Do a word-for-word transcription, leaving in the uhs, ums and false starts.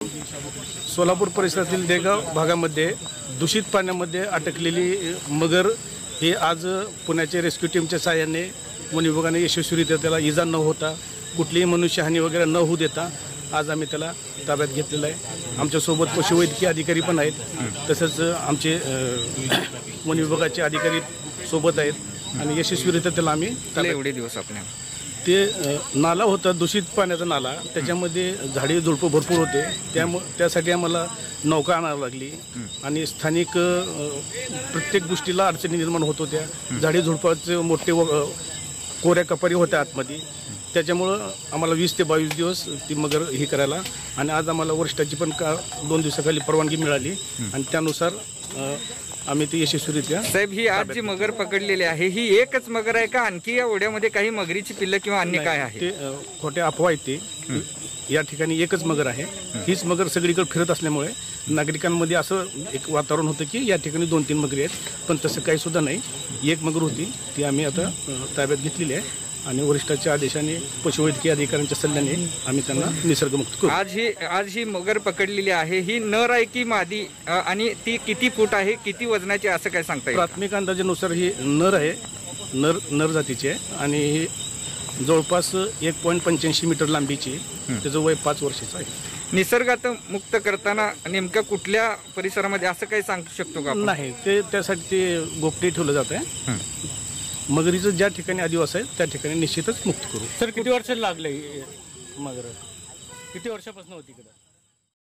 सोलापूर परिसरातील देगाव भागामध्ये दूषित पाण्यामध्ये अटकलेली मगर ही आज पुण्याच्या रेस्क्यू टीमच्या सहाय्याने वन विभागाने यशस्वीरित्या त्याला इजा न होता कुठलीही मनुष्यहानी वगैरे न होऊ देता आज आम्ही त्याला ताब्यात घेतलेला आहे। आमच्यासोबत पशुवैद्यकीय अधिकारी पण आहेत, तसंच आमचे वन विभागाचे अधिकारी सोबत आहेत आणि यशस्वीरित्या त्याला आम्ही एवढे दिवस आपण ते नाला होता दूषित पाण्याचा नाला, त्याच्यामध्ये झाडी झुडपं भरपूर होते, त्यामुळे त्यासाठी आम्हाला नौका आणावी लागली आणि स्थानिक प्रत्येक गोष्टीला अडचणी निर्माण होत होत्या। झाडी झुडपाचे मोठे कोऱ्या कपारी होत्या आतमध्ये, त्याच्यामुळं आम्हाला वीस ते बावीस दिवस ती मगर ही करायला आणि आज आम्हाला वरिष्ठाची पण का दोन दिवसाखाली परवानगी मिळाली आणि त्यानुसार आम्ही ती यशस्वीरित्या। साहेब, ही आज जी मगर पकडलेली आहे ही एकच मगर आहे का आणखी या ओढ्यामध्ये काही मगरीची पिल्लं किंवा अन्य काय आहे? ते खोट्या अफवा आहेत ते, या ठिकाणी एकच मगर आहे। हीच मगर सगळीकडे फिरत असल्यामुळे नागरिकांमध्ये असं एक वातावरण होतं की या ठिकाणी दोन तीन मगरी आहेत, पण तसं काही सुद्धा नाही, एक मगर होती ती आम्ही आता ताब्यात घेतलेली आहे आणि वरिष्ठाच्या आदेशाने पशुवैद्यकीय अधिकाऱ्यांच्या सल्ल्याने आम्ही त्यांना निसर्गमुक्त करू। आज ही आज ही मगर पकडलेली आहे, ही नर आहे की मादी आणि ती किती फूट आहे, किती वजनाची असं काय सांगता येईल? प्राथमिक अंदाजानुसार ही नर आहे, नर नर जातीची आहे आणि ही जवळपास एक पॉईंट पंच्याऐंशी मीटर लांबीची, त्याचं वय पाच वर्षाचं आहे। निसर्गात मुक्त करताना नेमक्या कुठल्या परिसरामध्ये असं काही सांगू शकतो का? नाही, ते त्यासाठी ते गोपनीय ठेवलं जात आहे। मगरीचं ज्या ठिकाणी अधिवास आहे त्या ठिकाणी निश्चितच मुक्त करू। सर, किती वर्ष लागले मगर, किती वर्षापासून होती इकडे?